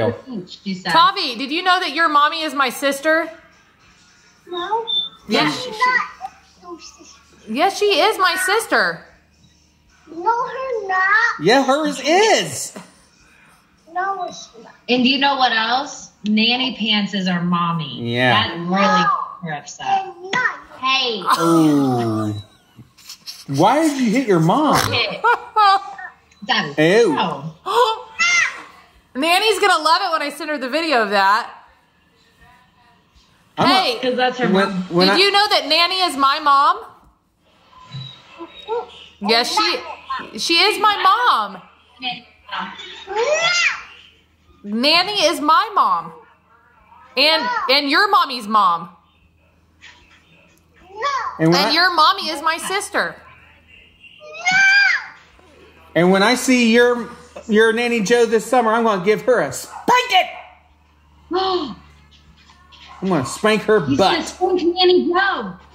know. She said. Tavi, did you know that your mommy is my sister? No. Yes. No, sister. Yes, she is my sister. No, her not. Yeah, hers is. No, it's not. And do you know what else? Nanny Pants is our mommy. Yeah. That really rips up. And not. Hey. Oh. Why did you hit your mom? That is Ew. so. Nanny's gonna love it when I send her the video of that. Hey, Because that's her mom. did you know that Nanny is my mom? Yes, she is my mom. Nanny is my mom. And your mommy's mom. And And your mommy is my sister. and when I see your Nanny Joe this summer, I'm going to give her a spanking. I'm going to spank her You butt. said Nanny Joe.